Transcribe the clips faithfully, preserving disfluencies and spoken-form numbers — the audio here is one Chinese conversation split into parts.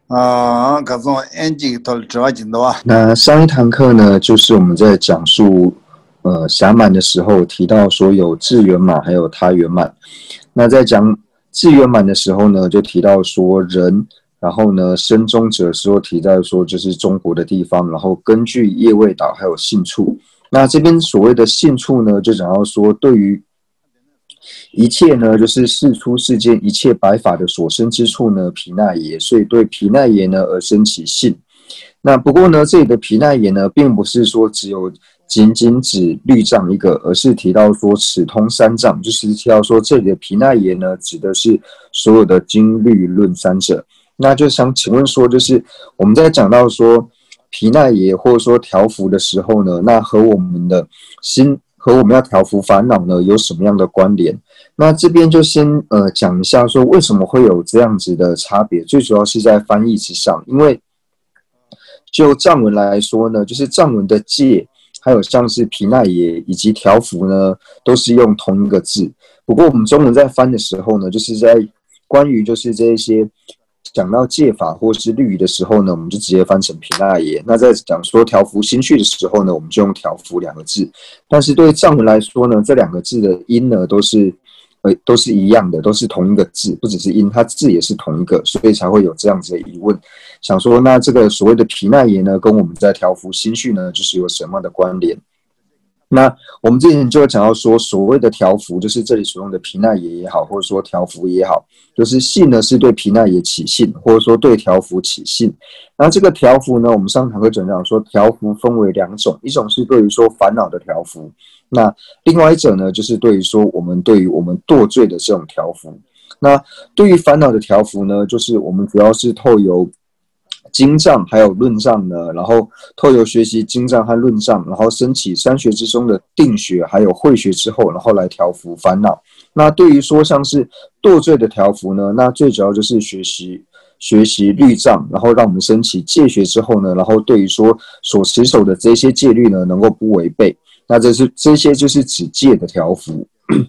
啊，各种眼睛都知道进度啊。 那上一堂课呢，就是我们在讲述呃暇满的时候提到说有智圆满还有他圆满。那在讲智圆满的时候呢，就提到说人，然后呢生中者时候提到说这是中国的地方，然后根据业味岛还有性处。那这边所谓的性处呢，就讲到说对于一切呢，就是世出世间一切百法的所生之处呢，皮那耶，所以对皮那耶呢而生起性。那不过呢，这里的皮那耶呢，并不是说只有仅仅指律藏一个，而是提到说此通三藏，就是提到说这里的皮那耶呢，指的是所有的经律论三者。那就想请问说，就是我们在讲到说皮那耶或者说调伏的时候呢，那和我们的心和我们要调伏烦恼呢有什么样的关联？那这边就先呃讲一下说为什么会有这样子的差别，最主要是在翻译之上，因为就藏文来说呢，就是藏文的戒，还有像是皮那耶以及调伏呢，都是用同一个字。不过我们中文在翻的时候呢，就是在关于就是这一些讲到戒法或是律仪的时候呢，我们就直接翻成皮那耶。那在讲说调伏心绪的时候呢，我们就用调伏两个字。但是对藏文来说呢，这两个字的音呢都是呃都是一样的，都是同一个字，不只是音，它字也是同一个，所以才会有这样子的疑问。想说那这个所谓的皮那耶呢，跟我们在调伏心绪呢，就是有什么样的关联？那我们之前就有讲到说，所谓的调伏，就是这里所用的皮那耶也好，或者说调伏也好，就是性呢是对皮那耶起性，或者说对调伏起性。那这个调伏呢，我们上堂课讲讲说，调伏分为两种，一种是对于说烦恼的调伏，那另外一者呢，就是对于说我们对于我们堕罪的这种调伏。那对于烦恼的调伏呢，就是我们主要是透由经藏还有论藏呢，然后透由学习经藏和论藏，然后升起三学之中的定学还有慧学之后，然后来调伏烦恼。那对于说像是堕罪的调伏呢，那最主要就是学习学习律藏，然后让我们升起戒学之后呢，然后对于说所持守的这些戒律呢，能够不违背。那这是这些就是指戒的调伏。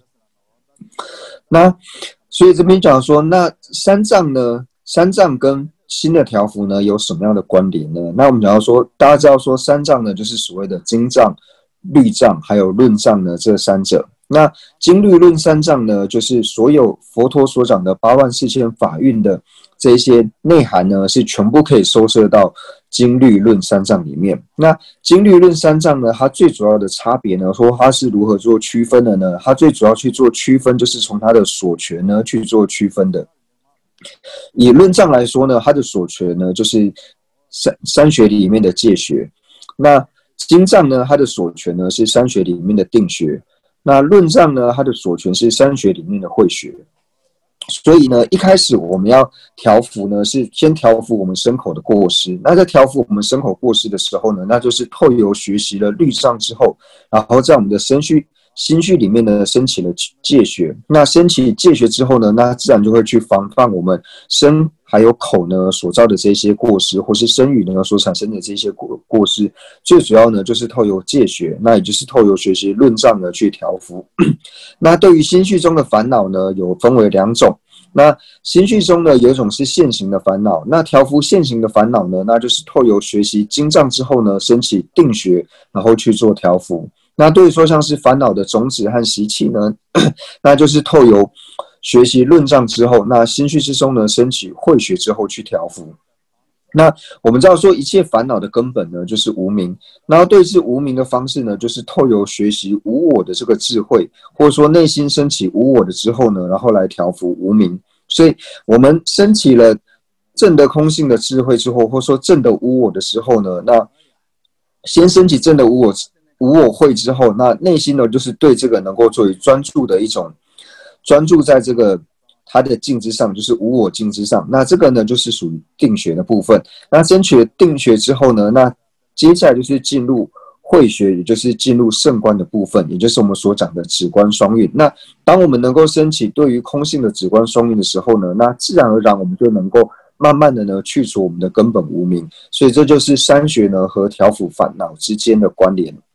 那所以这边讲说，那三藏呢，三藏跟新的调伏呢有什么样的关联呢？那我们讲到说，大家知道说三藏呢就是所谓的经藏、律藏还有论藏呢这三者。那经律论三藏呢，就是所有佛陀所讲的八万四千法蕴的这些内涵呢，是全部可以收摄到经律论三藏里面。那经律论三藏呢，它最主要的差别呢，说它是如何做区分的呢？它最主要去做区分，就是从它的所权呢去做区分的。以论藏来说呢，它的所权呢就是三三学里面的戒学；那经藏呢，它的所权呢是三学里面的定学；那论藏呢，它的所权是三学里面的慧学。所以呢，一开始我们要调伏呢，是先调伏我们身口的过失。那在调伏我们身口过失的时候呢，那就是透由学习了律藏之后，然后在我们的身绪心绪里面呢，升起了戒学。那升起戒学之后呢，那自然就会去防范我们身还有口呢所造的这些过失，或是身语呢所产生的这些过过失。最主要呢，就是透由戒学，那也就是透由学习论藏呢去调伏。那对于心绪中的烦恼呢，有分为两种。那心绪中呢，有一种是现行的烦恼。那调伏现行的烦恼呢，那就是透由学习经藏之后呢，升起定学，然后去做调伏。那对于说像是烦恼的种子和习气呢，那就是透由学习论藏之后，那心绪之中呢，升起慧学之后去调伏。那我们知道说一切烦恼的根本呢，就是无明。然后对治无明的方式呢，就是透由学习无我的这个智慧，或者说内心升起无我的之后呢，然后来调伏无明。所以我们升起了正的空性的智慧之后，或者说正的无我的时候呢，那先升起正的无我无我慧之后，那内心呢就是对这个能够作为专注的一种专注在这个它的境之上，就是无我境之上。那这个呢就是属于定学的部分。那争取了定学之后呢，那接下来就是进入慧学，也就是进入圣观的部分，也就是我们所讲的止观双运。那当我们能够升起对于空性的止观双运的时候呢，那自然而然我们就能够慢慢的呢去除我们的根本无明。所以这就是三学呢和调伏烦恼之间的关联。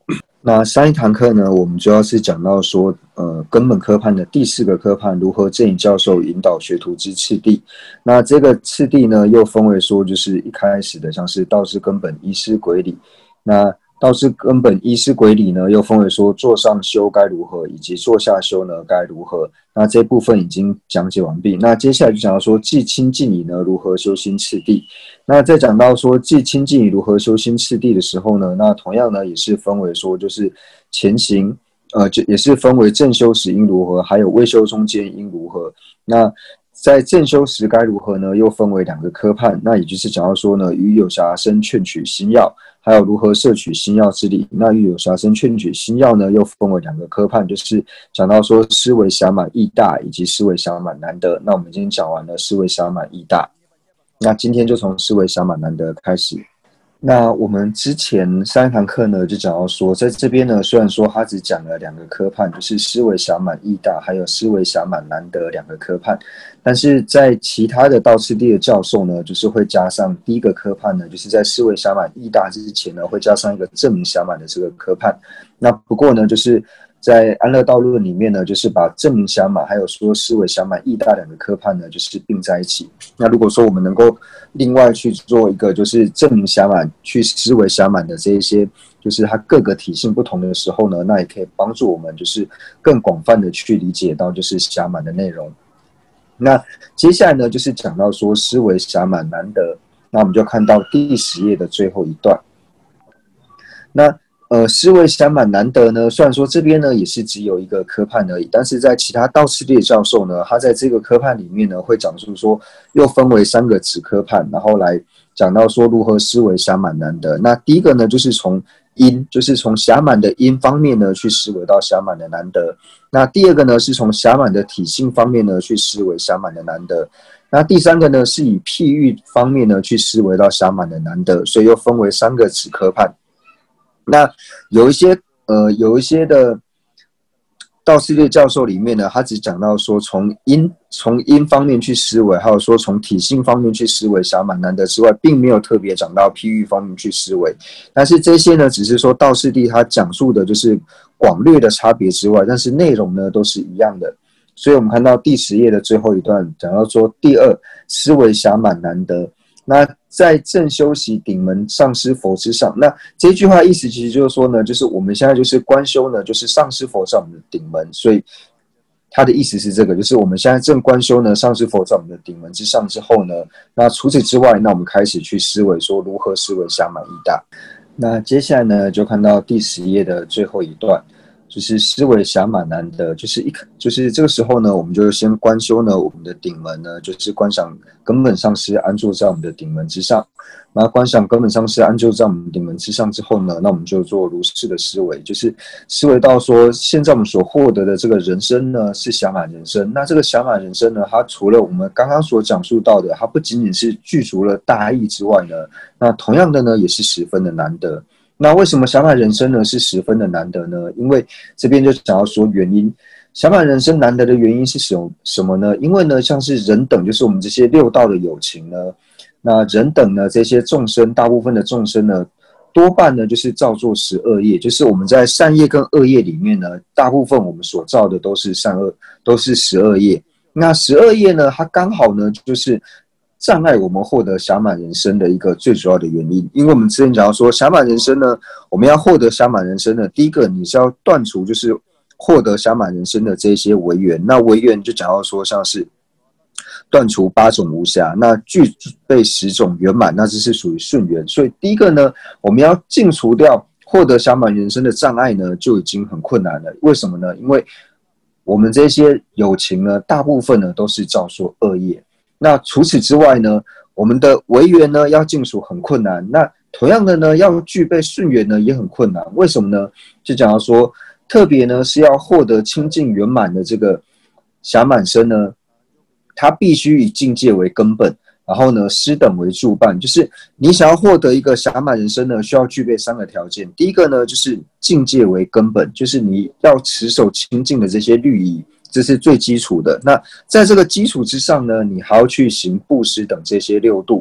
那上一堂课呢，我们主要是讲到说，呃，根本科判的第四个科判如何正以教授引导学徒之次第。那这个次第呢，又分为说，就是一开始的像是道之根本、依师轨理。那道之根本、依师轨理呢，又分为说座上修该如何，以及座下修呢该如何。那这部分已经讲解完毕。那接下来就讲到说，既亲近以呢，如何修心次第。那在讲到说既亲近以如何修心次第的时候呢，那同样呢也是分为说就是前行，呃，就也是分为正修时应如何，还有未修中间应如何。那在正修时该如何呢？又分为两个科判，那也就是讲到说呢，与有暇生劝取心要，还有如何摄取心要之理。那与有暇生劝取心要呢，又分为两个科判，就是讲到说思维暇满义大，以及思维暇满难得。那我们已经讲完了思维暇满义大，那今天就从思维暇满难得开始。那我们之前上一堂课呢，就讲到说，在这边呢，虽然说他只讲了两个科判，就是思维暇满义大，还有思维暇满难得两个科判，但是在其他的道次第的教授呢，就是会加上第一个科判呢，就是在思维暇满义大之前呢，会加上一个证明暇满的这个科判。那不过呢，就是在安乐道论里面呢，就是把证明暇满还有说思维暇满义大两个科判呢，就是并在一起。那如果说我们能够另外去做一个就是证明暇满去思维暇满的这一些，就是它各个体性不同的时候呢，那也可以帮助我们就是更广泛的去理解到就是暇满的内容。那接下来呢，就是讲到说思维暇满难得，那我们就看到第十页的最后一段。那呃，思维暇满难得呢，虽然说这边呢也是只有一个科判而已，但是在其他道次第的教授呢，他在这个科判里面呢，会讲述说又分为三个子科判，然后来讲到说如何思维暇满难得。那第一个呢，就是从因，就是从暇满的因方面呢去思维到暇满的难得。那第二个呢，是从暇满的体性方面呢去思维暇满的难得。那第三个呢，是以譬喻方面呢去思维到暇满的难得，所以又分为三个子科判。那有一些呃有一些的道次第教授里面呢，他只讲到说从因从因方面去思维，还有说从体性方面去思维暇满难得之外，并没有特别讲到譬喻方面去思维。但是这些呢，只是说道次第他讲述的就是广略的差别之外，但是内容呢都是一样的。所以我们看到第十页的最后一段讲到说，第二，思维暇满难得。那在正修习顶门上师佛之上，那这句话意思其实就是说呢，就是我们现在就是观修呢，就是上师佛在我们的顶门，所以他的意思是这个，就是我们现在正观修呢，上师佛在我们的顶门之上之后呢，那除此之外，那我们开始去思维说如何思维暇满义大。那接下来呢，就看到第十页的最后一段。就是思维暇满难得，就是一就是这个时候呢，我们就先观修呢，我们的顶门呢，就是观想根本上师安住在我们的顶门之上。那观想根本上师安住在我们顶门之上之后呢，那我们就做如是的思维，就是思维到说，现在我们所获得的这个人生呢，是暇满人生。那这个暇满人生呢，它除了我们刚刚所讲述到的，它不仅仅是具足了大义之外呢，那同样的呢，也是十分的难得。那为什么暇满人生呢是十分的难得呢？因为这边就想要说原因，暇满人生难得的原因是什么什么呢？因为呢，像是人等，就是我们这些六道的有情呢，那人等呢这些众生，大部分的众生呢，多半呢就是造作十恶业，就是我们在善业跟恶业里面呢，大部分我们所造的都是善恶，都是十恶业。那十恶业呢，它刚好呢就是障碍我们获得暇满人生的一个最主要的原因。因为我们之前讲到说，暇满人生呢，我们要获得暇满人生呢，第一个你是要断除就是获得暇满人生的这些违缘。那违缘就讲到说，像是断除八种无暇，那具备十种圆满，那这是属于顺缘。所以第一个呢，我们要净除掉获得暇满人生的障碍呢，就已经很困难了。为什么呢？因为我们这些有情呢，大部分呢都是造作恶业。那除此之外呢，我们的违缘呢要净除很困难。那同样的呢，要具备顺缘呢也很困难。为什么呢？就讲到说，特别呢是要获得清净圆满的这个暇满身呢，它必须以境界为根本，然后呢师等为助伴。就是你想要获得一个暇满人生呢，需要具备三个条件。第一个呢就是境界为根本，就是你要持守清净的这些律仪。这是最基础的。那在这个基础之上呢，你还要去行布施等这些六度。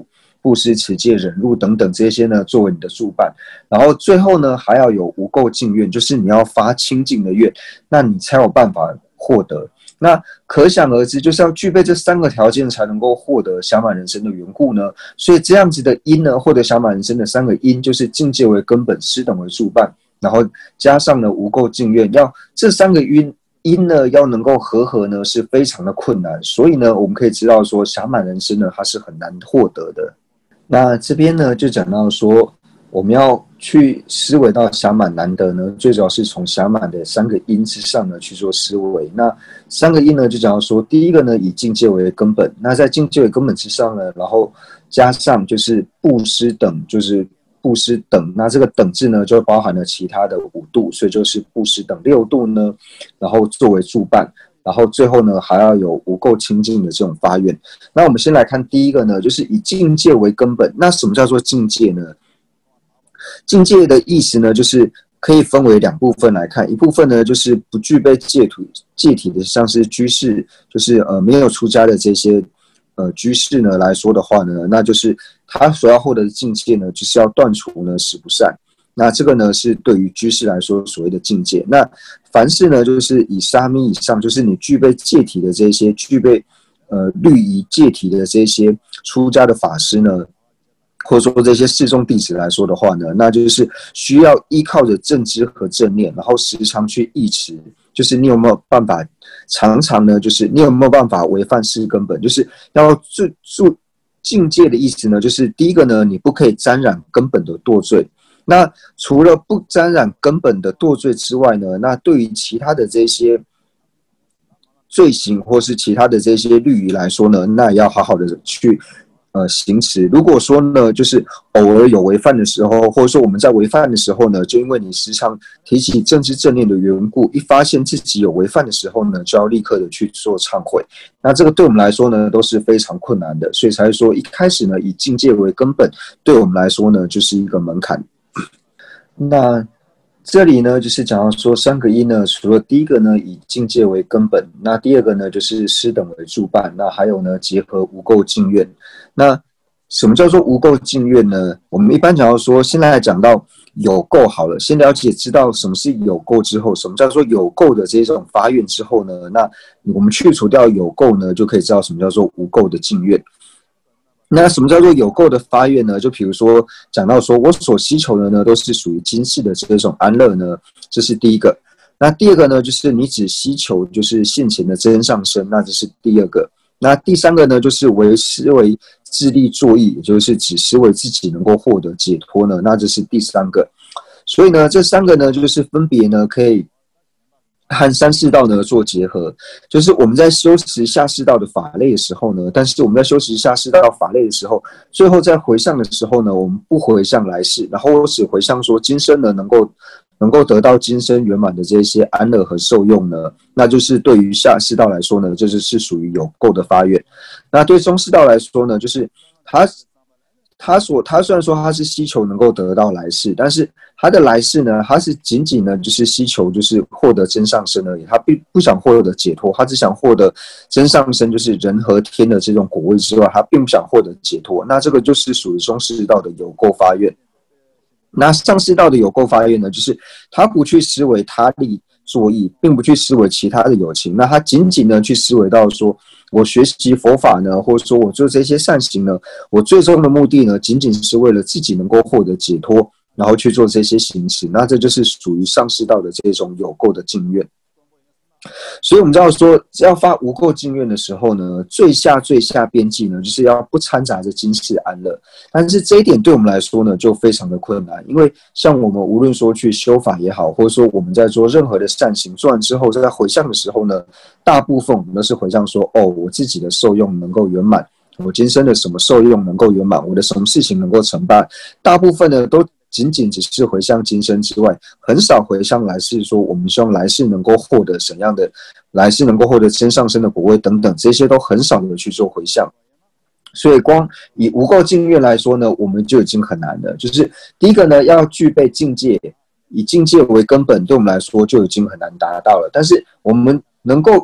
布施、持戒、忍辱等等这些呢，作为你的助伴。然后最后呢，还要有无垢净愿，就是你要发清净的愿，那你才有办法获得。那可想而知，就是要具备这三个条件才能够获得暇满人生的缘故呢。所以这样子的因呢，获得暇满人生的三个因，就是境界为根本，施等为助伴，然后加上呢无垢净愿，要这三个因因呢要能够合合呢，是非常的困难。所以呢，我们可以知道说，暇满人生呢，它是很难获得的。那这边呢，就讲到说，我们要去思维到暇满难得呢，最主要是从暇满的三个因之上呢去做思维。那三个因呢，就讲到说，第一个呢以境界为根本，那在境界为根本之上呢，然后加上就是布施等，就是布施等，那这个等字呢就包含了其他的五度，所以就是布施等六度呢，然后作为助伴。然后最后呢，还要有无垢清净的这种发愿。那我们先来看第一个呢，就是以境界为根本。那什么叫做境界呢？境界的意思呢，就是可以分为两部分来看。一部分呢，就是不具备戒体戒体的，像是居士，就是呃没有出家的这些呃居士呢来说的话呢，那就是他所要获得的境界呢，就是要断除呢十不善。那这个呢是对于居士来说所谓的境界。那凡是呢就是以沙弥以上，就是你具备戒体的这些具备呃律仪戒体的这些出家的法师呢，或者说这些释众弟子来说的话呢，那就是需要依靠着正知和正念，然后时常去忆持，就是你有没有办法常常呢，就是你有没有办法违犯四根本，就是要注注境界的意思呢，就是第一个呢，你不可以沾染根本的堕罪。那除了不沾染根本的堕罪之外呢，那对于其他的这些罪行或是其他的这些律仪来说呢，那也要好好的去呃行持。如果说呢，就是偶尔有违犯的时候，或者说我们在违犯的时候呢，就因为你时常提起正知正念的缘故，一发现自己有违犯的时候呢，就要立刻的去做忏悔。那这个对我们来说呢，都是非常困难的，所以才说一开始呢，以境界为根本，对我们来说呢，就是一个门槛。那这里呢，就是讲到说三个因呢，除了第一个呢以境界为根本，那第二个呢就是施等为助伴，那还有呢结合无垢净愿。那什么叫做无垢净愿呢？我们一般讲到说，现在来讲到有垢好了，先了解知道什么是有垢之后，什么叫做有垢的这种发愿之后呢，那我们去除掉有垢呢，就可以知道什么叫做无垢的净愿。那什么叫做有垢的发愿呢？就比如说讲到说我所希求的呢，都是属于今世的这种安乐呢，这是第一个。那第二个呢，就是你只希求就是现前的真上身，那这是第二个。那第三个呢，就是为思维自力作意，也就是只思维自己能够获得解脱呢，那这是第三个。所以呢，这三个呢，就是分别呢可以和三世道呢做结合，就是我们在修持下世道的法类的时候呢，但是我们在修持下世道法类的时候，最后在回向的时候呢，我们不回向来世，然后只回向说今生呢能够能够得到今生圆满的这些安乐和受用呢，那就是对于下世道来说呢，这就是属于有垢的发愿。那对中世道来说呢，就是他他所他虽然说他是希求能够得到来世，但是他的来世呢，他是仅仅呢就是希求就是获得真上身而已，他并不想获得解脱，他只想获得真上身，就是人和天的这种果位之外，他并不想获得解脱。那这个就是属于中世道的有垢发愿。那上世道的有垢发愿呢，就是他不去思维他力作意，并不去思维其他的有情，那他仅仅呢去思维到说，我学习佛法呢，或者说我做这些善行呢，我最终的目的呢，仅仅是为了自己能够获得解脱，然后去做这些行持，那这就是属于上世道的这种有垢的净愿。所以我们知道说，要发无垢净愿的时候呢，最下最下边际呢，就是要不掺杂着今世安乐。但是这一点对我们来说呢，就非常的困难，因为像我们无论说去修法也好，或者说我们在做任何的善行，做完之后在回向的时候呢，大部分我们都是回向说，哦，我自己的受用能够圆满，我今生的什么受用能够圆满，我的什么事情能够成办，大部分呢都仅仅只是回向今生之外，很少回向来世，说我们希望来世能够获得怎样的，来世能够获得真上身的果位等等，这些都很少的去做回向。所以光以无垢净愿来说呢，我们就已经很难了。就是第一个呢，要具备境界，以境界为根本，对我们来说就已经很难达到了。但是我们能够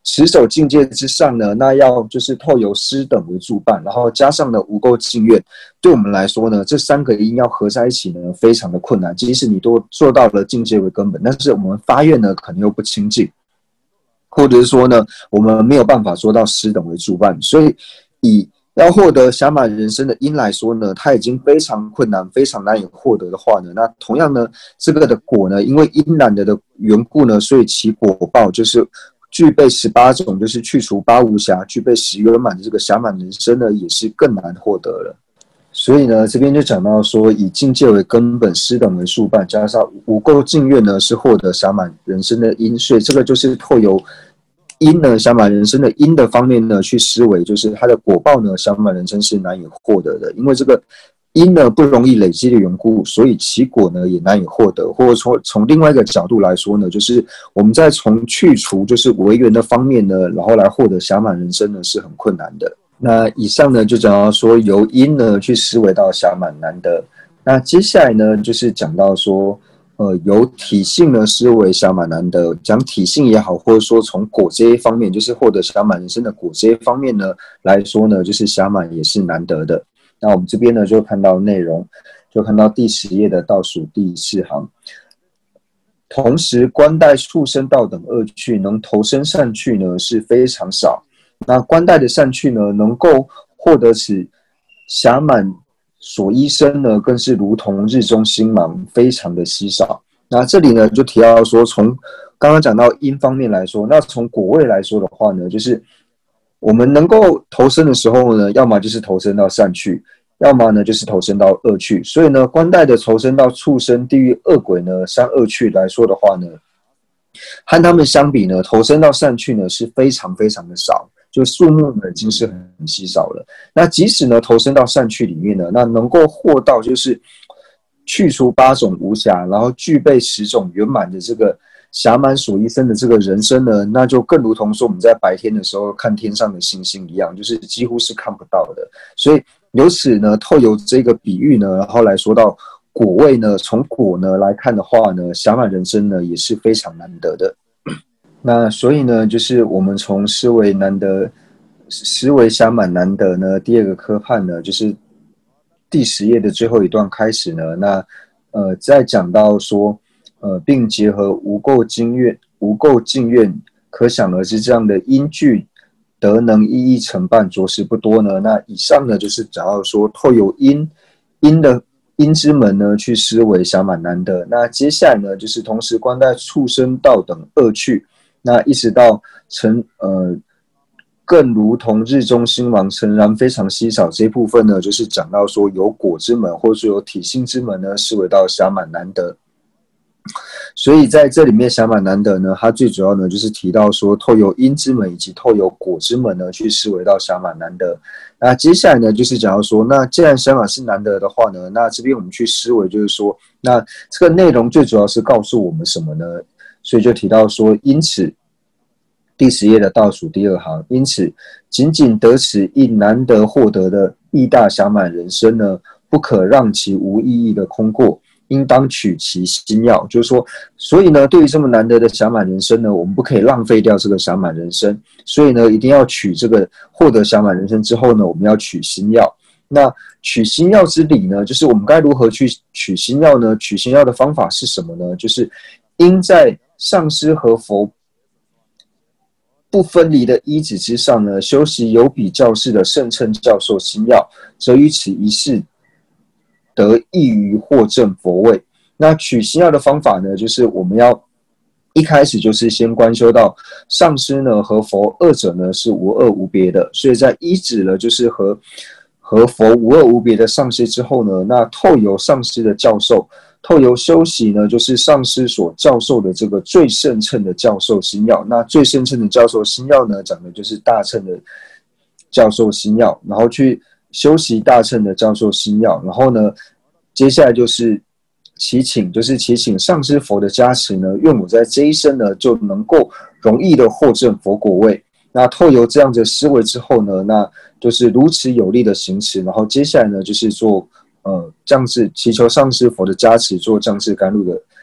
持守境界之上呢，那要就是透由师等为助伴，然后加上呢无垢净愿，对我们来说呢，这三个因要合在一起呢，非常的困难。即使你都做到了境界为根本，但是我们发愿呢，可能又不清净，或者是说呢，我们没有办法做到师等为助伴。所以以要获得暇满人生的因来说呢，它已经非常困难，非常难以获得的话呢，那同样呢，这个的果呢，因为因难得的缘故呢，所以其果报就是具备十八种，就是去除八无暇，具备十圆满的这个暇满人生呢，也是更难获得了。所以呢，这边就讲到说，以境界为根本，师等为助伴，加上无垢净愿呢，是获得暇满人生的因。所以这个就是透由因呢，暇满人生的因的方面呢，去思维，就是它的果报呢，暇满人生是难以获得的，因为这个因呢不容易累积的缘故，所以其果呢也难以获得。或者说从另外一个角度来说呢，就是我们在从去除就是违缘的方面呢，然后来获得暇满人生呢是很困难的。那以上呢就讲到说由因呢去思维到暇满难得。那接下来呢就是讲到说，呃，由体性呢思维暇满难得，讲体性也好，或者说从果这一方面，就是获得暇满人生的果这一方面呢来说呢，就是暇满也是难得的。那我们这边呢就看到内容，就看到第十页的倒数第四行。同时观待畜生道等恶趣，能投生善趣呢是非常少。那观待的善趣呢，能够获得此暇满所依身呢，更是如同日中星芒，非常的稀少。那这里呢就提到说，从刚刚讲到因方面来说，那从果位来说的话呢，就是我们能够投生的时候呢，要么就是投生到善趣，要么呢就是投生到恶趣。所以呢，观待的投生到畜生、地狱、恶鬼呢，三恶趣来说的话呢，和他们相比呢，投生到善趣呢是非常非常的少，就数目呢已经是很稀少了。那即使呢投生到善趣里面呢，那能够获到就是去除八种无暇，然后具备十种圆满的这个暇满所依身的这个人生呢，那就更如同说我们在白天的时候看天上的星星一样，就是几乎是看不到的。所以由此呢，透由这个比喻呢，然后来说到果位呢，从果呢来看的话呢，暇满人生呢也是非常难得的。那所以呢，就是我们从思维难得、思维暇满难得呢，第二个科判呢，就是第十页的最后一段开始呢，那呃，再讲到说。呃，并结合无垢净愿、无垢净愿，可想而知，这样的因具德能一一承办，着实不多呢。那以上呢，就是讲到说，透由因因的因之门呢，去思维暇满难得。那接下来呢，就是同时观待畜生道等恶趣，那一直到成呃，更如同日中星芒，诚然非常稀少。这一部分呢，就是讲到说，有果之门，或者说有体性之门呢，思维到暇满难得。所以在这里面暇满难得呢，它最主要呢就是提到说，透由因之门以及透由果之门呢，去思维到暇满难得。那接下来呢，就是讲到说，那既然暇满是难得的话呢，那这边我们去思维就是说，那这个内容最主要是告诉我们什么呢？所以就提到说，因此第十页的倒数第二行，因此仅仅得此一难得获得的义大暇满人生呢，不可让其无意义的空过。应当取其心要，就是说，所以呢，对于这么难得的暇满人生呢，我们不可以浪费掉这个暇满人生，所以呢，一定要取这个获得暇满人生之后呢，我们要取心要。那取心要之理呢，就是我们该如何去取心要呢？取心要的方法是什么呢？就是应在上师和佛不分离的依止之上呢，修习有比较式的圣称教授心要，则于此一事得益于获证佛位。那取心要的方法呢，就是我们要一开始就是先观修到上师呢和佛二者呢是无二无别的，所以在依止了就是和和佛无二无别的上师之后呢，那透由上师的教授，透由修习呢，就是上师所教授的这个最胜称的教授心要。那最胜称的教授心要呢，讲的就是大乘的教授心要，然后去修习大乘的教授心要，然后呢，接下来就是祈请，就是祈请上师佛的加持呢，愿我在这一生呢就能够容易的获证佛果位。那透由这样的思维之后呢，那就是如此有力的行持，然后接下来呢就是做呃降智，祈求上师佛的加持，做降智甘露的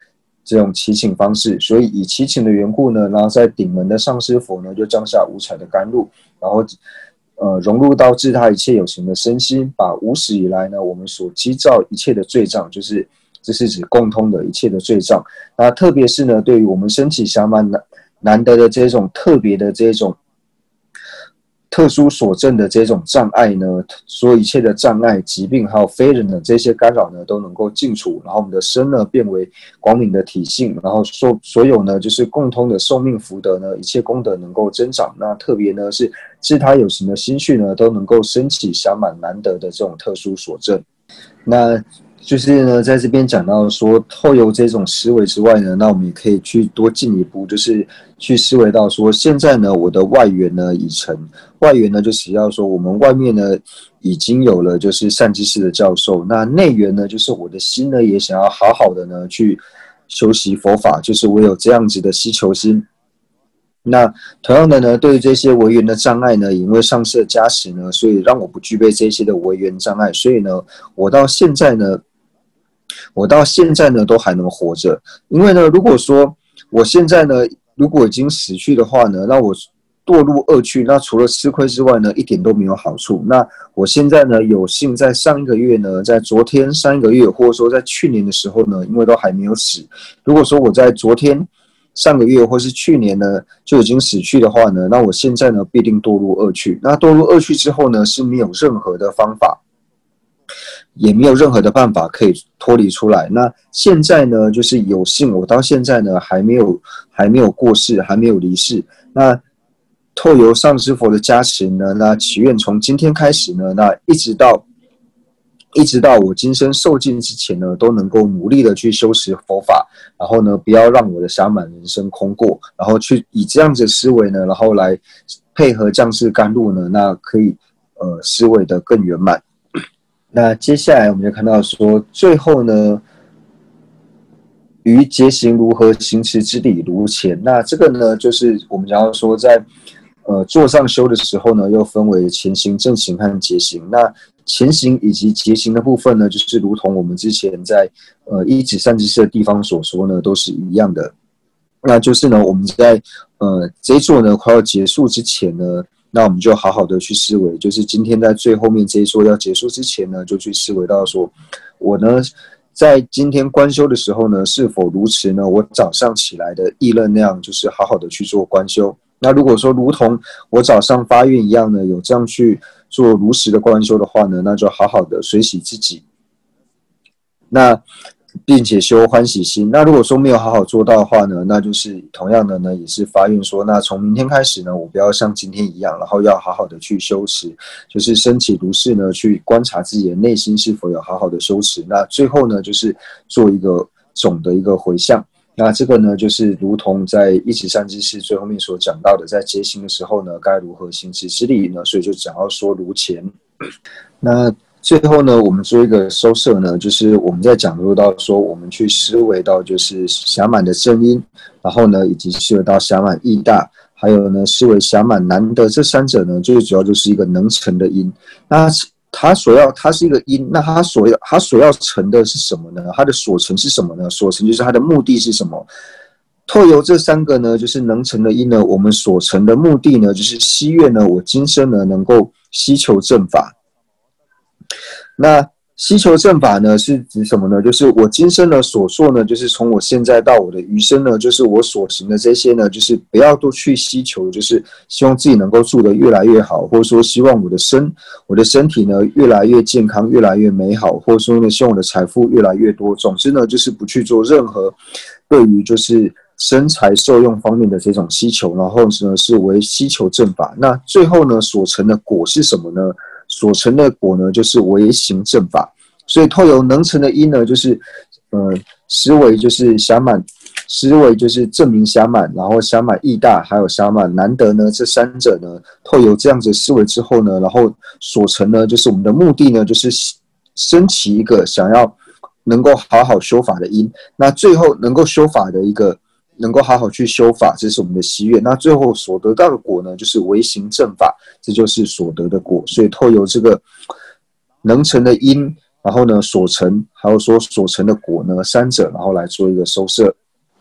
这种祈请方式，所以以祈请的缘故呢，然后在顶门的上师佛呢就降下五彩的甘露，然后呃融入到自他一切有情的身心，把无始以来呢我们所积造一切的罪障，就是这是指共通的一切的罪障。那特别是呢，对于我们升起暇满难难得的这种特别的这种特殊所证的这种障碍呢，所有一切的障碍、疾病还有非人的这些干扰呢，都能够尽除，然后我们的身呢变为光明的体性，然后所所有呢就是共通的寿命福德呢，一切功德能够增长。那特别呢是自他有情的心绪呢，都能够升起暇满难得的这种特殊所证。那就是呢，在这边讲到说，透由这种思维之外呢，那我们也可以去多进一步，就是去思维到说，现在呢，我的外缘呢已成，外缘呢就只要说，我们外面呢已经有了就是善知识的教授，那内缘呢就是我的心呢也想要好好的呢去修习佛法，就是我有这样子的希求心。那同样的呢，对于这些违缘的障碍呢，因为上师的加持呢，所以让我不具备这些的违缘障碍，所以呢，我到现在呢。我到现在呢都还能活着，因为呢，如果说我现在呢，如果已经死去的话呢，那我堕入恶趣，那除了吃亏之外呢，一点都没有好处。那我现在呢，有幸在上一个月呢，在昨天、上一个月，或者说在去年的时候呢，因为都还没有死。如果说我在昨天、上个月或是去年呢就已经死去的话呢，那我现在呢必定堕入恶趣。那堕入恶趣之后呢，是没有任何的方法。也没有任何的办法可以脱离出来。那现在呢，就是有幸我到现在呢还没有还没有过世，还没有离世。那透由上师佛的加持呢，那祈愿从今天开始呢，那一直到一直到我今生受尽之前呢，都能够努力的去修持佛法，然后呢，不要让我的暇满人生空过，然后去以这样子的思维呢，然后来配合降世甘露呢，那可以呃思维的更圆满。那接下来我们就看到说，最后呢，于结行如何行持之理如前。那这个呢，就是我们讲到说在，呃座上修的时候呢，又分为前行、正行和结行。那前行以及结行的部分呢，就是如同我们之前在呃一指善知识的地方所说呢，都是一样的。那就是呢，我们在呃这一座呢快要结束之前呢。那我们就好好的去思维，就是今天在最后面这一座要结束之前呢，就去思维到说，我呢在今天观修的时候呢，是否如此呢？我早上起来的意任那样，就是好好的去做观修。那如果说如同我早上发愿一样呢，有这样去做如实的观修的话呢，那就好好的随喜自己。那并且修欢喜心。那如果说没有好好做到的话呢，那就是同样的呢，也是发愿说，那从明天开始呢，我不要像今天一样，然后要好好的去修持，就是升起如是呢，去观察自己的内心是否有好好的修持。那最后呢，就是做一个总的一个回向。那这个呢，就是如同在一指善知识最后面所讲到的，在结行的时候呢，该如何行持之理呢？所以就讲到说如前。那最后呢，我们做一个收摄呢，就是我们在讲入到说，我们去思维到就是暇满的正因，然后呢，以及思维到暇满义大，还有呢，思维暇满难得，这三者呢，最主要就是一个能成的因。那它所要，它是一个因，那它所要，它所要成的是什么呢？它的所成是什么呢？所成就是它的目的是什么？透由这三个呢，就是能成的因呢，我们所成的目的呢，就是希愿呢，我今生呢能够希求正法。那希求正法呢是指什么呢？就是我今生呢所做呢，就是从我现在到我的余生呢，就是我所行的这些呢，就是不要多去希求，就是希望自己能够住得越来越好，或者说希望我的身我的身体呢越来越健康，越来越美好，或者说呢希望我的财富越来越多。总之呢，就是不去做任何对于就是身材受用方面的这种希求，然后呢是为希求正法。那最后呢所成的果是什么呢？所成的果呢，就是为行正法。所以透由能成的因呢，就是呃思维就是暇满，思维就是证明暇满，然后暇满义大，还有暇满难得呢，这三者呢，透由这样子思维之后呢，然后所成呢，就是我们的目的呢，就是升起一个想要能够好好修法的因。那最后能够修法的一个。能够好好去修法，这是我们的希愿。那最后所得到的果呢，就是为行正法，这就是所得的果。所以透由这个能成的因，然后呢所成，还有说所成的果呢三者，然后来做一个收摄。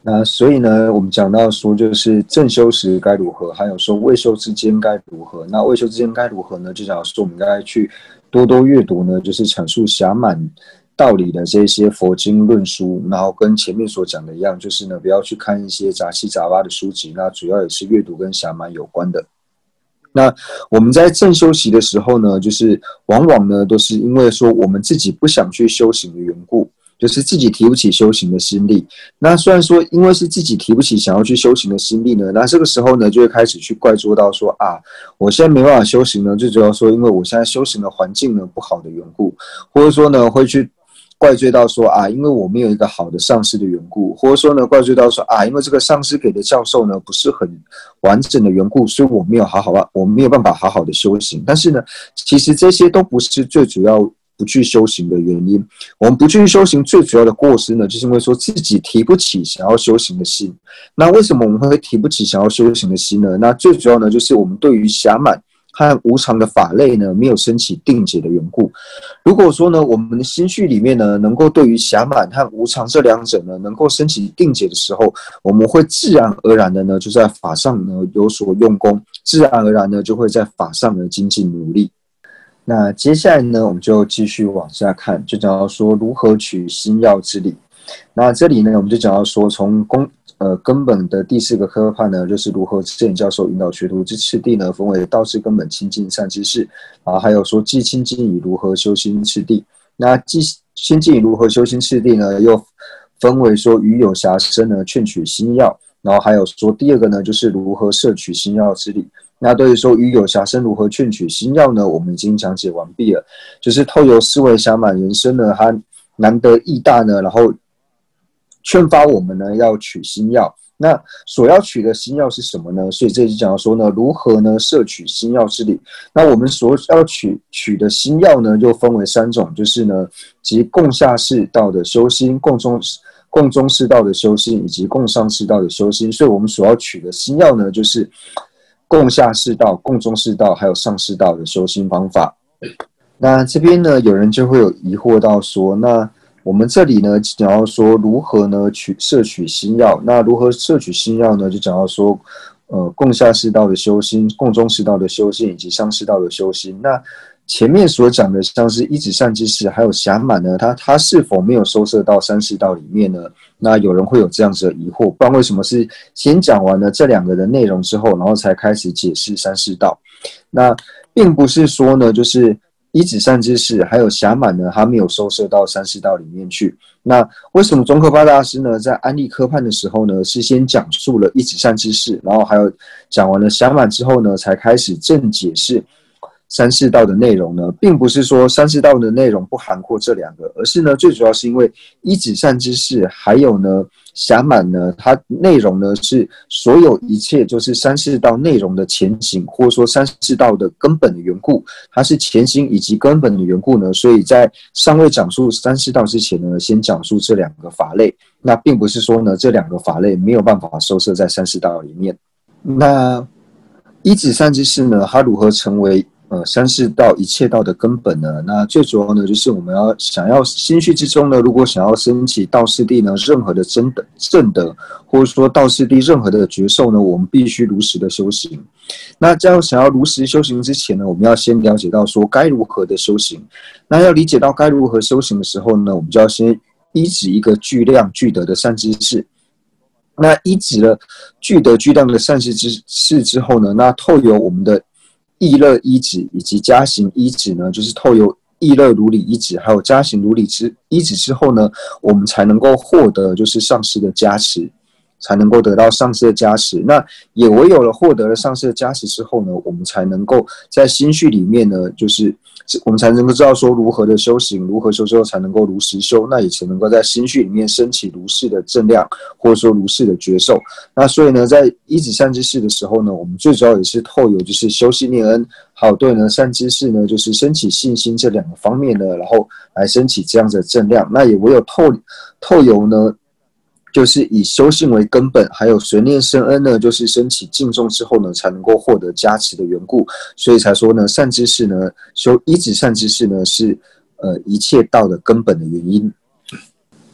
那所以呢，我们讲到说，就是正修时该如何，还有说未修之间该如何。那未修之间该如何呢？就讲说我们该去多多阅读呢，就是阐述暇满道理的这些佛经论书，然后跟前面所讲的一样，就是呢，不要去看一些杂七杂八的书籍。那主要也是阅读跟暇满有关的。那我们在正修习的时候呢，就是往往呢都是因为说我们自己不想去修行的缘故。就是自己提不起修行的心力，那虽然说因为是自己提不起想要去修行的心力呢，那这个时候呢就会开始去怪罪到说啊，我现在没办法修行呢，最主要说因为我现在修行的环境呢不好的缘故，或者说呢会去怪罪到说啊，因为我没有一个好的上师的缘故，或者说呢怪罪到说啊，因为这个上师给的教授呢不是很完整的缘故，所以我没有好好啊，我没有办法好好的修行。但是呢，其实这些都不是最主要不去修行的原因。我们不去修行最主要的过失呢，就是因为说自己提不起想要修行的心。那为什么我们会提不起想要修行的心呢？那最主要呢，就是我们对于暇满和无常的法类呢，没有升起定解的缘故。如果说呢，我们的心绪里面呢，能够对于暇满和无常这两者呢，能够升起定解的时候，我们会自然而然的呢，就在法上呢有所用功，自然而然呢，就会在法上呢精进努力。那接下来呢，我们就继续往下看，就讲到说如何取心要之理。那这里呢，我们就讲到说，从根呃根本的第四个科判呢，就是如何智严教授引导学徒之次第呢，分为道之根本、清净善知识，然后还有说既清净以如何修心次第。那既清净以如何修心次第呢，又分为说于有暇生呢劝取心要，然后还有说第二个呢，就是如何摄取心要之理。那对于说于有暇生如何劝取心要呢，我们已经讲解完毕了。就是透由思维暇满人生呢，他难得益大呢，然后劝发我们呢要取心要。那所要取的心要是什么呢？所以这就讲到说呢，如何呢摄取心要之理。那我们所要取取的心要呢，就分为三种，就是呢，即共下士道的修心，共中共中士道的修心，以及共上士道的修心。所以我们所要取的心要呢，就是共下士道、共中士道还有上士道的修心方法。那这边呢，有人就会有疑惑到说，那我们这里呢讲到说如何呢取摄取心要，那如何摄取心要呢？就讲到说，呃，共下士道的修心、共中士道的修心以及上士道的修心。那前面所讲的像是一指善知识还有暇满呢，它它是否没有收摄到三士道里面呢？那有人会有这样子的疑惑，不然为什么是先讲完了这两个的内容之后，然后才开始解释三士道？那并不是说呢，就是一指善知识还有暇满呢，他没有收摄到三士道里面去。那为什么宗喀巴大师呢，在安立科判的时候呢，是先讲述了一指善知识，然后还有讲完了暇满之后呢，才开始正解释三士道的内容呢？并不是说三士道的内容不涵括这两个，而是呢，最主要是因为一指善知识还有呢暇满呢，它内容呢是所有一切就是三士道内容的前行，或者说三士道的根本的缘故，它是前行以及根本的缘故呢，所以在尚未讲述三士道之前呢，先讲述这两个法类。那并不是说呢，这两个法类没有办法收摄在三士道里面。那一指善知识呢，它如何成为呃，三士道一切道的根本呢？那最主要呢，就是我们要想要心绪之中呢，如果想要升起道次第呢，任何的真的正德，或者说道次第任何的觉受呢，我们必须如实的修行。那在想要如实修行之前呢，我们要先了解到说该如何的修行。那要理解到该如何修行的时候呢，我们就要先依止一个具量具德的善知识。那依止了具德具量的善知识之后呢，那透由我们的意乐依止以及加行依止呢，就是透由意乐如理依止还有加行如理之依止之后呢，我们才能够获得就是上师的加持，才能够得到上师的加持。那也唯有了获得了上师的加持之后呢，我们才能够在心绪里面呢，就是我们才能够知道说如何的修行，如何修之后才能够如实修，那也才能够在心绪里面升起如是的正量，或者说如是的觉受。那所以呢，在依止善知识的时候呢，我们最主要也是透由就是修信念恩，还有对呢善知识呢，就是升起信心这两个方面呢，然后来升起这样子的正量。那也唯有透透由呢，就是以修信为根本，还有随念生恩呢，就是升起敬重之后呢，才能够获得加持的缘故，所以才说呢，善知识呢，修依止善知识呢，是呃一切道的根本的原因。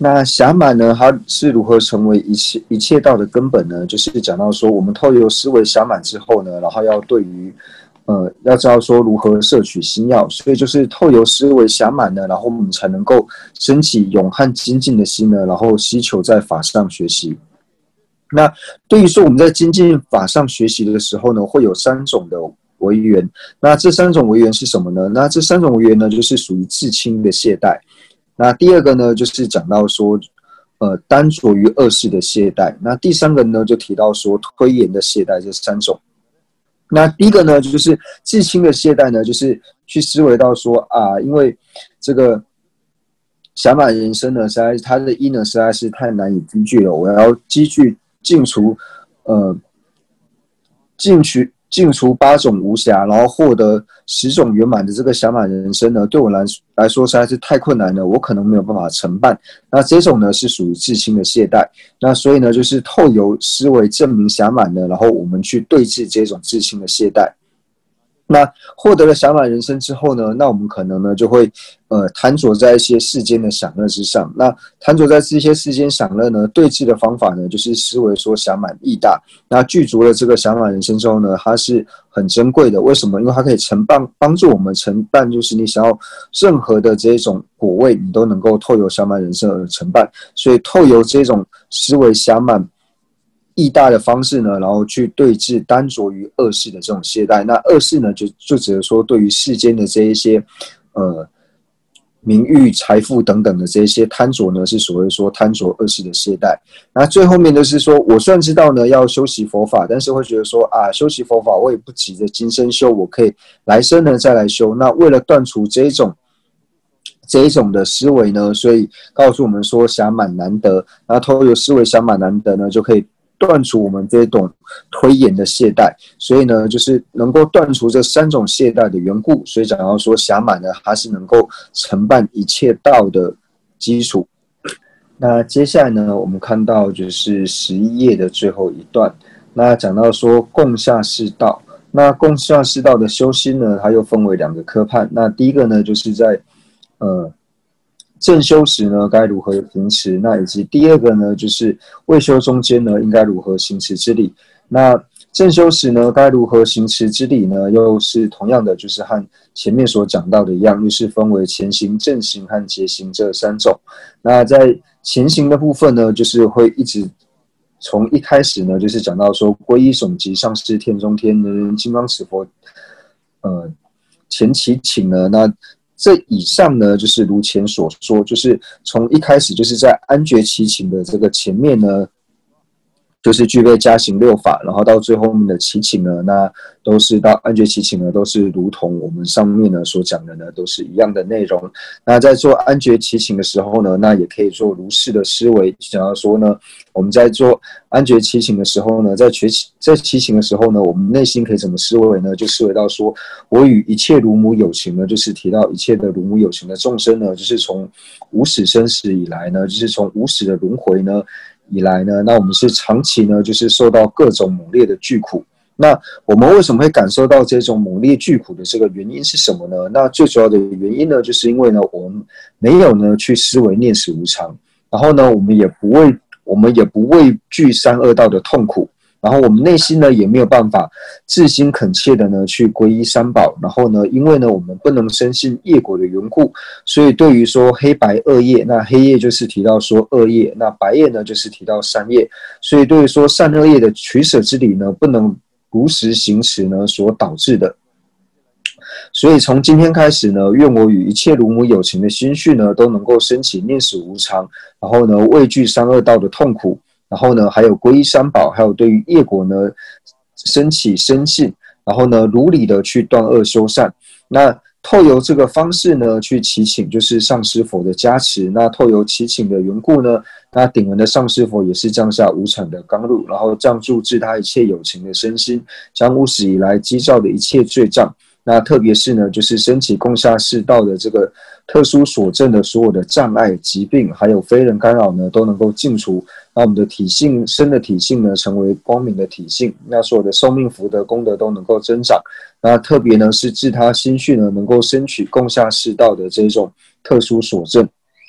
那暇满呢，它是如何成为一切一切道的根本呢？就是讲到说，我们透由思维暇满之后呢，然后要对于呃，要知道说如何摄取新药，所以就是透由思维暇满呢，然后我们才能够升起勇悍精进的心呢，然后希求在法上学习。那对于说我们在精进法上学习的时候呢，会有三种的为缘。那这三种为缘是什么呢？那这三种为缘呢，就是属于自轻的懈怠。那第二个呢，就是讲到说，呃，单着于恶事的懈怠。那第三个呢，就提到说推延的懈怠，这三种。那第一个呢，就是自轻的懈怠呢，就是去思维到说啊，因为这个暇满人生呢，实在它的因呢实在是太难以积聚了，我要积聚净除，呃，净除净除八种无暇，然后获得十种圆满的这个暇满人生呢，对我来来说实在是太困难了，我可能没有办法承办。那这种呢是属于自轻的懈怠。那所以呢，就是透由思维证明暇满呢，然后我们去对治这种自轻的懈怠。那获得了暇满人生之后呢，那我们可能呢就会呃贪着在一些世间的享乐之上。那贪着在这些世间享乐呢，对治的方法呢，就是思维说暇满益大。那具足了这个暇满人生之后呢，它是很珍贵的。为什么？因为它可以承办帮助我们承办，就是你想要任何的这种果位，你都能够透由暇满人生而承办。所以透由这种思维暇满益大的方式呢，然后去对治单着于恶事的这种懈怠。那恶事呢，就就只是说对于世间的这一些呃名誉、财富等等的这些贪着呢，是所谓说贪着恶事的懈怠。那最后面就是说，我虽然知道呢要修习佛法，但是会觉得说啊，修习佛法我也不急着今生修，我可以来生呢再来修。那为了断除这一种这一种的思维呢，所以告诉我们说暇满难得。那透过思维暇满难得呢，就可以断除我们这种推延的懈怠。所以呢，就是能够断除这三种懈怠的缘故，所以讲到说暇满呢，它是能够承办一切道的基础。那接下来呢，我们看到就是十一页的最后一段，那讲到说共下士道。那共下士道的修心呢，它又分为两个科判。那第一个呢，就是在呃正修时呢，该如何行持？那以及第二个呢，就是未修中间呢，应该如何行持之理？那正修时呢，该如何行持之理呢？又是同样的，就是和前面所讲到的一样，又是分为前行、正行和结行这三种。那在前行的部分呢，就是会一直从一开始呢，就是讲到说皈依总集上师天中天人人金刚持佛，呃，前期请呢，那这以上呢，就是如前所说，就是从一开始就是在安觉其请的这个前面呢，就是具备加行六法，然后到最后面的祈请呢，那都是到安觉祈请呢，都是如同我们上面呢所讲的呢，都是一样的内容。那在做安觉祈请的时候呢，那也可以做如是的思维，想要说呢，我们在做安觉祈请的时候呢，在祈在祈请的时候呢，我们内心可以怎么思维呢？就思维到说，我与一切如母有情呢，就是提到一切的如母有情的众生呢，就是从无始生死以来呢，就是从无始的轮回呢。以来呢，那我们是长期呢，就是受到各种猛烈的巨苦。那我们为什么会感受到这种猛烈巨苦的这个原因是什么呢？那最主要的原因呢，就是因为呢，我们没有呢去思维念死无常，然后呢，我们也不畏，我们也不畏惧三恶道的痛苦。然后我们内心呢也没有办法至心恳切的呢去皈依三宝，然后呢，因为呢我们不能深信业果的缘故，所以对于说黑白恶业，那黑业就是提到说恶业，那白业呢就是提到善业，所以对于说善恶业的取舍之理呢，不能如实行持呢所导致的。所以从今天开始呢，愿我与一切如母有情的心绪呢，都能够升起念死无常，然后呢畏惧三恶道的痛苦。然后呢，还有皈依三宝，还有对于业果呢，升起深信，然后呢，如理的去断恶修善。那透由这个方式呢，去祈请，就是上师佛的加持。那透由祈请的缘故呢，那顶人的上师佛也是降下无产的甘露，然后降注治他一切有情的身心，将无始以来积造的一切罪障。那特别是呢，就是升起共下士道的这个特殊所证的所有的障碍、疾病，还有非人干扰呢，都能够尽除。那我们的体性生的体性呢，成为光明的体性。那所有的寿命福德功德都能够增长。那特别呢，是自他心绪呢，能够升取共下士道的这种特殊所证。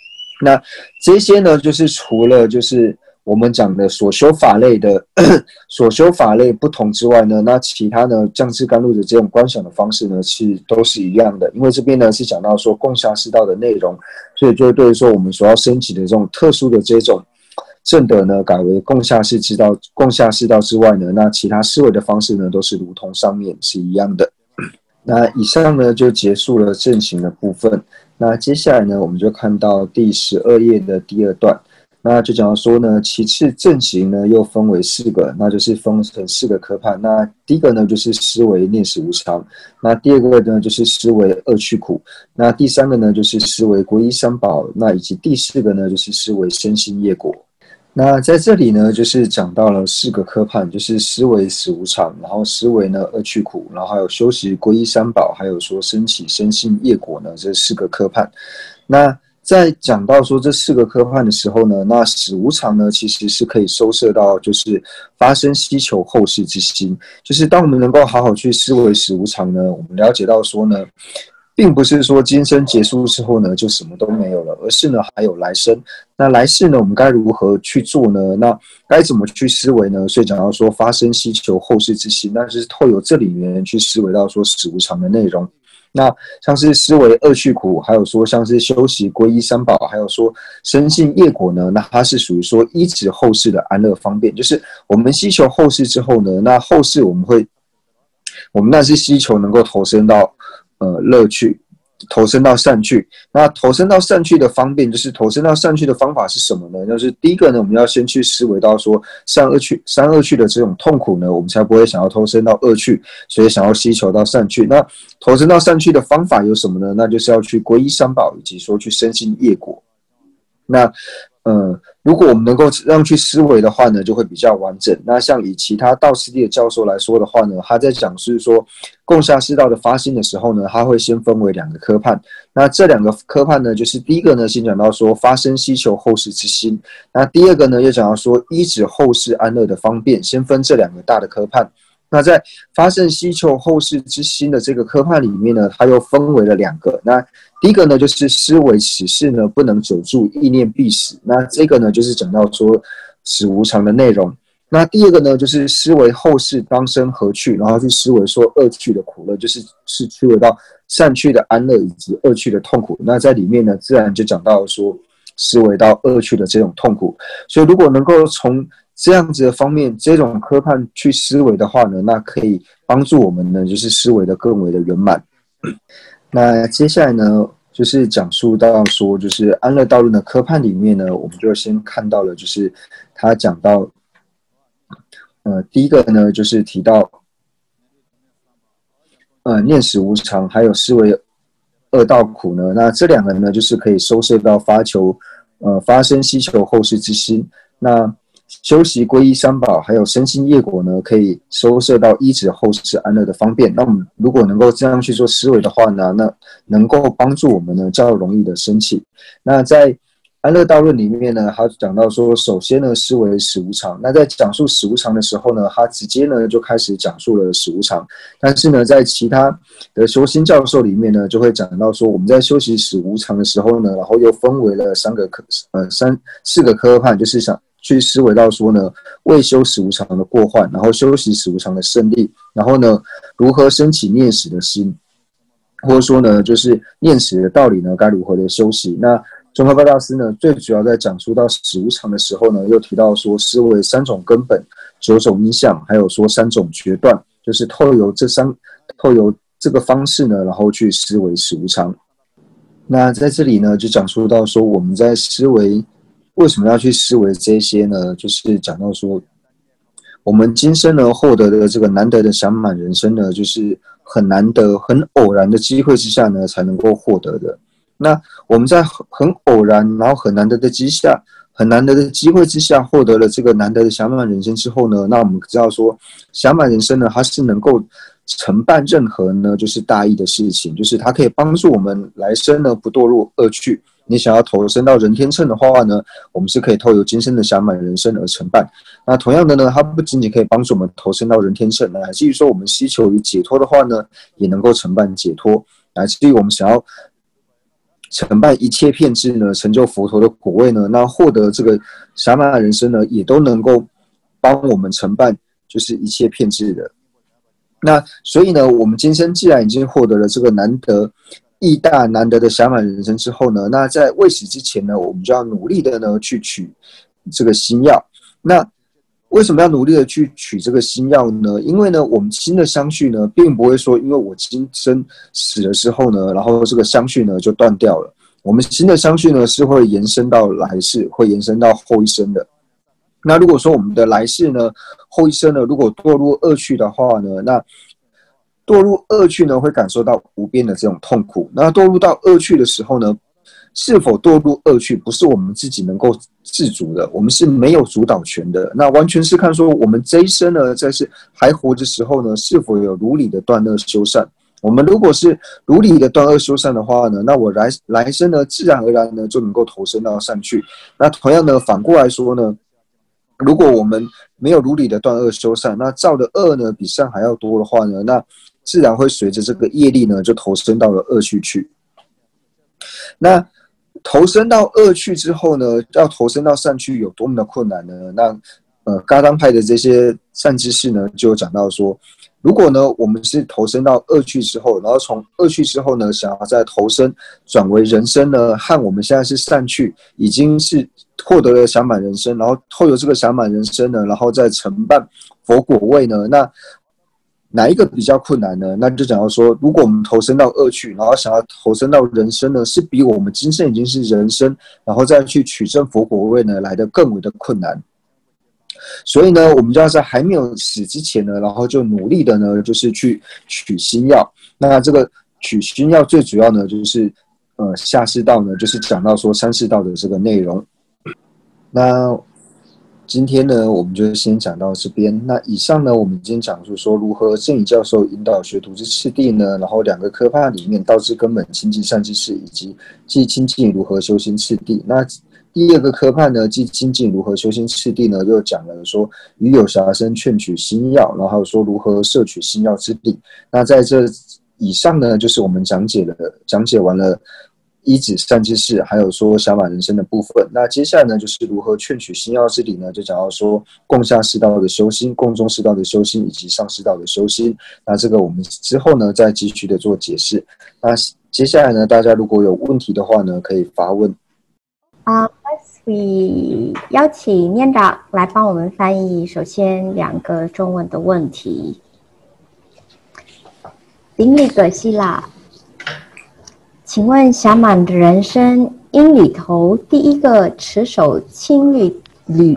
那这些呢，就是除了就是我们讲的所修法类的所修法类不同之外呢，那其他呢降智甘露的这种观想的方式呢，是都是一样的。因为这边呢是讲到说共下士道的内容，所以就对于说我们所要升起的这种特殊的这种正德呢，改为共下士之道，共下士道之外呢，那其他思维的方式呢，都是如同上面是一样的。那以上呢就结束了正行的部分。那接下来呢，我们就看到第十二页的第二段，那就讲到说呢，其次正行呢又分为四个，那就是分成四个科派。那第一个呢就是思维念死无常，那第二个呢就是思维恶趣苦，那第三个呢就是思维皈依三宝，那以及第四个呢就是思维身心业果。那在这里呢，就是讲到了四个科判，就是思维死无常，然后思维呢恶趣苦，然后还有修习皈依三宝，还有说升起身心业果呢，这四个科判。那在讲到说这四个科判的时候呢，那死无常呢，其实是可以收摄到就是发生希求后世之心，就是当我们能够好好去思维死无常呢，我们了解到说呢，并不是说今生结束之后呢就什么都没有了，而是呢还有来生。那来世呢我们该如何去做呢？那该怎么去思维呢？所以讲到说发生希求后世之心，那就是透由这里面去思维到说死无常的内容。那像是思维恶趣苦，还有说像是修习皈依三宝，还有说深信业果呢，那它是属于说依止后世的安乐方便，就是我们希求后世之后呢，那后世我们会我们那是希求能够投身到呃乐趣，投身到善趣。那投身到善趣的方便，就是投身到善趣的方法是什么呢？就是第一个呢，我们要先去思维到说善恶趣善恶趣的这种痛苦呢，我们才不会想要投身到恶趣，所以想要希求到善趣。那投身到善趣的方法有什么呢？那就是要去皈依三宝，以及说去深信业果。那呃，如果我们能够这样去思维的话呢，就会比较完整。那像以其他道师地的教授来说的话呢，他在讲是说共下士道的发心的时候呢，他会先分为两个科判。那这两个科判呢，就是第一个呢，先讲到说发生希求后世之心；那第二个呢，又讲到说依止后世安乐的方便。先分这两个大的科判。那在发生希求后世之心的这个科判里面呢，它又分为了两个。那第一个呢，就是思维此事呢不能久住，意念必死。那这个呢，就是讲到说死无常的内容。那第二个呢，就是思维后世当生何去，然后去思维说恶趣的苦乐，就是是思维到善趣的安乐以及恶趣的痛苦。那在里面呢，自然就讲到说思维到恶趣的这种痛苦。所以如果能够从这样子的方面，这种科判去思维的话呢，那可以帮助我们呢，就是思维的更为的圆满。那接下来呢，就是讲述到说，就是安乐道论的科判里面呢，我们就先看到了，就是他讲到，呃，第一个呢，就是提到，呃，念死无常，还有思维恶道苦呢，那这两个呢，就是可以收摄到发求，呃，发生希求后世之心。那修习皈依三宝，还有身心业果呢，可以收摄到依止后世安乐的方便。那我们如果能够这样去做思维的话呢，那能够帮助我们呢较容易的升起。那在安乐道论里面呢，他讲到说，首先呢思维死无常。那在讲述死无常的时候呢，他直接呢就开始讲述了死无常。但是呢，在其他的修心教授里面呢，就会讲到说，我们在修习死无常的时候呢，然后又分为了三个科呃三四个科判，就是想去思维到说呢，未修死无常的过患，然后修习死无常的胜利，然后呢，如何升起念死的心，或者说呢，就是念死的道理呢，该如何的修习。那宗喀巴大师呢，最主要在讲述到死无常的时候呢，又提到说，思维三种根本、九种因相，还有说三种决断，就是透由这三透由这个方式呢，然后去思维死无常。那在这里呢，就讲述到说，我们在思维。为什么要去思维这些呢？就是讲到说，我们今生呢获得的这个难得的享满人生呢，就是很难得、很偶然的机会之下呢才能够获得的。那我们在很偶然，然后很难得的机下、很难得的机会之下获得了这个难得的享满人生之后呢，那我们知道说，享满人生呢，它是能够承办任何呢就是大义的事情，就是它可以帮助我们来生呢不堕入恶趣。你想要投身到人天乘的话呢，我们是可以透由今生的享满人生而承办。那同样的呢，它不仅仅可以帮助我们投身到人天乘，乃至于说我们希求于解脱的话呢，也能够承办解脱。乃至于我们想要承办一切遍智呢，成就佛陀的果位呢，那获得这个暇满人生呢，也都能够帮我们承办就是一切遍智的。那所以呢，我们今生既然已经获得了这个难得义大难得的暇满人生之后呢，那在未死之前呢，我们就要努力的呢去取这个心药。那为什么要努力的去取这个心药呢？因为呢，我们新的相续呢，并不会说，因为我今生死了之后呢，然后这个相续呢就断掉了。我们新的相续呢是会延伸到来世，会延伸到后一生的。那如果说我们的来世呢，后一生呢，如果堕入恶趣的话呢，那堕入恶趣呢，会感受到无边的这种痛苦。那堕入到恶趣的时候呢，是否堕入恶趣，不是我们自己能够自主的，我们是没有主导权的。那完全是看说我们这一生呢，在是还活的时候呢，是否有如理的断恶修善。我们如果是如理的断恶修善的话呢，那我来来生呢，自然而然呢就能够投身到善趣。那同样呢，反过来说呢，如果我们没有如理的断恶修善，那造的恶呢比善还要多的话呢，那自然会随着这个业力呢，就投身到了恶趣去。那投身到恶趣之后呢，要投身到善趣有多么的困难呢？那呃，噶当派的这些善知识呢，就有讲到说，如果呢我们是投身到恶趣之后，然后从恶趣之后呢，想要再投身转为人生呢，和我们现在是善趣，已经是获得了暇满人生，然后透由这个暇满人生呢，然后再承办佛果位呢，那哪一个比较困难呢？那就讲到说，如果我们投身到恶趣，然后想要投身到人生呢，是比我们今生已经是人生，然后再去取证佛果位呢，来得更为的困难。所以呢，我们就要在还没有死之前呢，然后就努力的呢，就是去取心药。那这个取心药最主要呢，就是呃下士道呢，就是讲到说三士道的这个内容。那今天呢，我们就先讲到这边。那以上呢，我们今天讲述说如何正理教授引导学徒之次第呢，然后两个科派里面道之根本亲近善知识，以及即亲近如何修心次第。那第二个科派呢，即亲近如何修心次第呢，又讲了说与有暇生劝取心药，然后还有说如何摄取心药之理。那在这以上呢，就是我们讲解了讲解完了一指善知识，还有说暇满人生的部分。那接下来呢，就是如何劝取心药之理呢？就讲到说共下士道的修心、共中士道的修心以及上士道的修心。那这个我们之后呢，再继续的做解释。那接下来呢，大家如果有问题的话呢，可以发问。 啊、uh, ，we 邀请念导来帮我们翻译。首先两个中文的问题。另一个希腊。请问暇满的人生因里头第一个持守清律律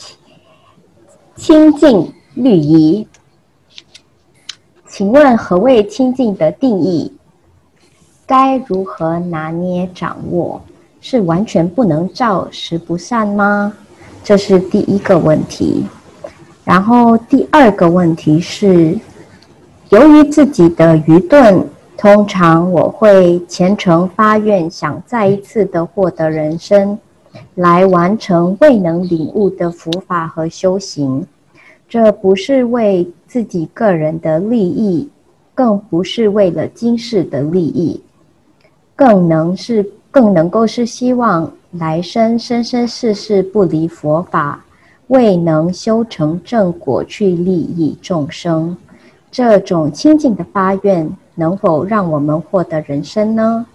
清净律仪，请问何谓清净的定义？该如何拿捏掌握？是完全不能照十不善吗？这是第一个问题。然后第二个问题是，由于自己的愚钝，通常我会虔诚发愿，想再一次的获得人生，来完成未能领悟的佛法和修行。这不是为自己个人的利益，更不是为了今世的利益，更能是更能够是希望来生生生世世不离佛法，未能修成正果去利益众生。这种清净的发愿能否让我们获得人生呢？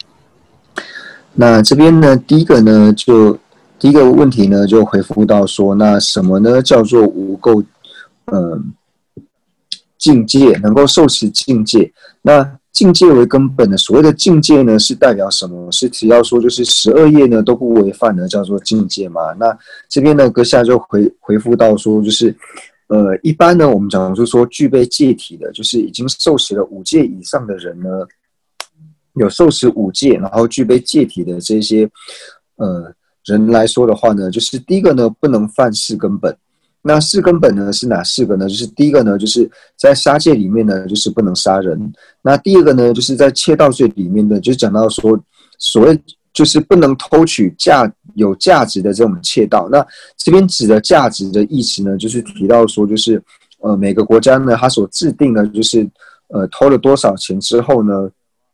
那这边呢，第一个呢，就第一个问题呢，就回复到说，那什么呢叫做无垢，呃，境界能够受持境界？那境界为根本的，所谓的境界呢，是代表什么？是只要说就是十二业呢都不违犯的，叫做境界嘛？那这边呢，阁下就回回复到说，就是。呃，一般呢，我们讲就是说具备戒体的，就是已经受持了五戒以上的人呢，有受持五戒，然后具备戒体的这些呃人来说的话呢，就是第一个呢，不能犯四根本。那四根本呢是哪四个呢？就是第一个呢，就是在杀戒里面呢，就是不能杀人。那第二个呢，就是在窃盗罪里面呢，就讲到说所谓。就是不能偷取价有价值的这种窃盗。那这边指的价值的意思呢，就是提到说，就是呃每个国家呢，它所制定的就是呃偷了多少钱之后呢，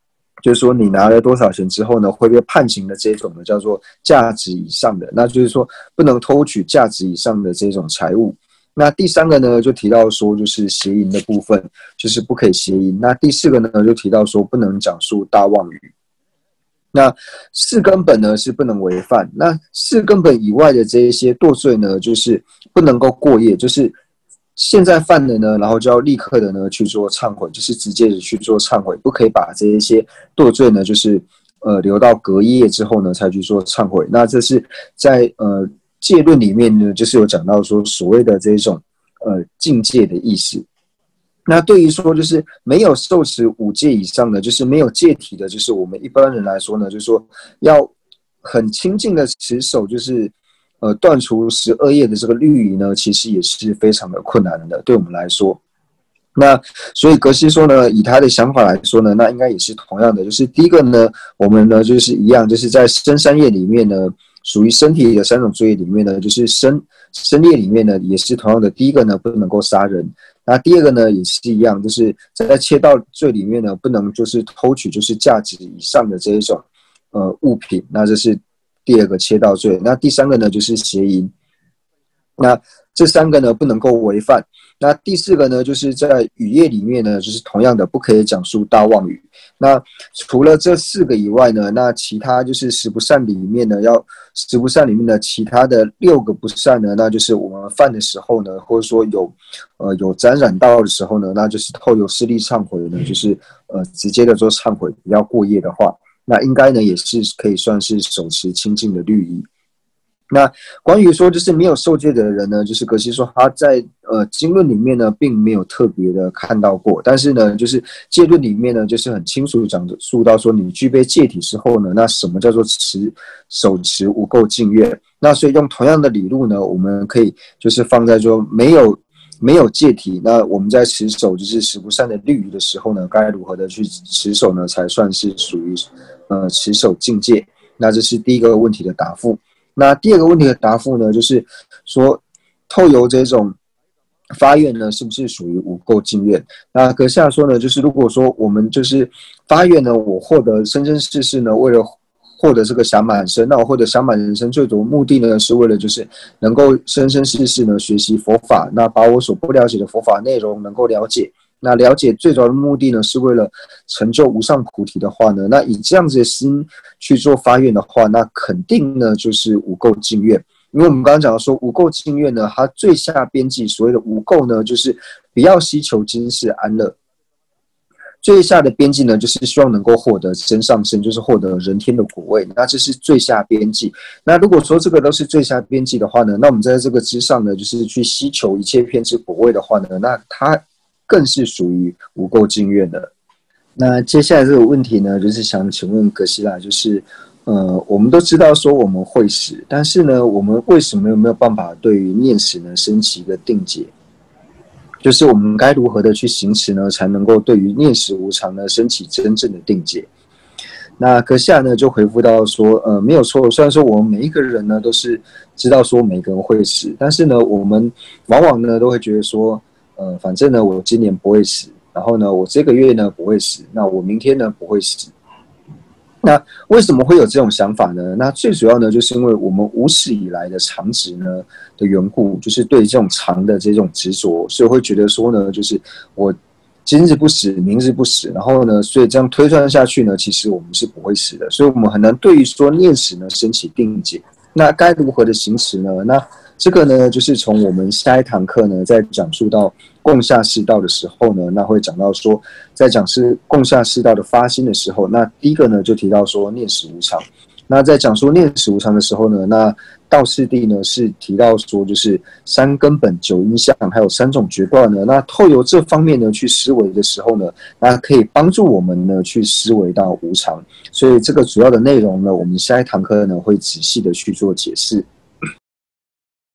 就是说你拿了多少钱之后呢，会被判刑的这种呢，叫做价值以上的，那就是说不能偷取价值以上的这种财物。那第三个呢，就提到说就是邪淫的部分，就是不可以邪淫。那第四个呢，就提到说不能讲述大妄语。那四根本呢是不能违犯，那四根本以外的这一些堕罪呢，就是不能够过夜，就是现在犯了呢，然后就要立刻的呢去做忏悔，就是直接的去做忏悔，不可以把这一些堕罪呢，就是呃留到隔夜之后呢才去做忏悔。那这是在呃戒论里面呢，就是有讲到说所谓的这种呃境界的意思。那对于说就是没有受持五戒以上的，就是没有戒体的，就是我们一般人来说呢，就是说要很清净的持守，就是呃断除十二业的这个律仪呢，其实也是非常的困难的，对我们来说。那所以格西说呢，以他的想法来说呢，那应该也是同样的，就是第一个呢，我们呢就是一样，就是在身三业里面呢，属于身体的三种罪业里面呢，就是身身业里面呢，也是同样的，第一个呢不能够杀人。那第二个呢也是一样，就是在窃盗罪里面呢，不能就是偷取就是价值以上的这一种呃物品，那这是第二个窃盗罪。那第三个呢就是邪淫，那这三个呢不能够违犯。那第四个呢就是在语业里面呢，就是同样的不可以讲述大妄语。那除了这四个以外呢，那其他就是十不善里面呢，要十不善里面的其他的六个不善呢，那就是我们犯的时候呢，或者说有呃有沾染到的时候呢，那就是透由施力忏悔呢，就是呃直接的做忏悔，不要过夜的话，那应该呢也是可以算是手持清净的律仪。那关于说就是没有受戒的人呢，就是格西说他在呃经论里面呢并没有特别的看到过，但是呢就是戒论里面呢就是很清楚讲述到说你具备戒体之后呢，那什么叫做持手持无垢净愿。那所以用同样的理路呢，我们可以就是放在说没有没有戒体，那我们在持守就是十不善的律仪的时候呢，该如何的去持守呢，才算是属于呃持守境界。那这是第一个问题的答复。那第二个问题的答复呢，就是说透由这种发愿呢，是不是属于无垢净愿？那阁下说呢，就是如果说我们就是发愿呢，我获得生生世世呢，为了获得这个暇满身，那我获得暇满人生最主要目的呢，是为了就是能够生生世世呢学习佛法，那把我所不了解的佛法内容能够了解。那了解最主要的目的呢，是为了成就无上菩提的话呢，那以这样子的心去做发愿的话，那肯定呢就是无垢净愿。因为我们刚刚讲到说无垢净愿呢，它最下边际所谓的无垢呢，就是不要希求今世安乐。最下的边际呢，就是希望能够获得真上身，就是获得人天的果位，那这是最下边际。那如果说这个都是最下边际的话呢，那我们在这个之上呢，就是去希求一切偏执果位的话呢，那它更是属于无垢净愿的。那接下来这个问题呢，就是想请问格西拉，就是呃，我们都知道说我们会死，但是呢，我们为什么有没有办法对于念死呢升起一个定解？就是我们该如何的去行持呢，才能够对于念死无常呢升起真正的定解？那阁下呢就回复到说，呃，没有错。虽然说我们每一个人呢都是知道说每个人会死，但是呢，我们往往呢都会觉得说，呃，反正呢我今年不会死，然后呢我这个月呢不会死，那我明天呢不会死。那为什么会有这种想法呢？那最主要呢，就是因为我们无始以来的常执呢的缘故，就是对这种常的这种执着，所以会觉得说呢，就是我今日不死，明日不死，然后呢，所以这样推算下去呢，其实我们是不会死的，所以我们很难对于说念死呢升起定解。那该如何的行持呢？那这个呢，就是从我们下一堂课呢，在讲述到共下士道的时候呢，那会讲到说，在讲是共下士道的发心的时候，那第一个呢就提到说念死无常。那在讲说念死无常的时候呢，那道次第呢是提到说，就是三根本、九因相，还有三种决断呢。那透由这方面呢去思维的时候呢，那可以帮助我们呢去思维到无常。所以这个主要的内容呢，我们下一堂课呢会仔细的去做解释。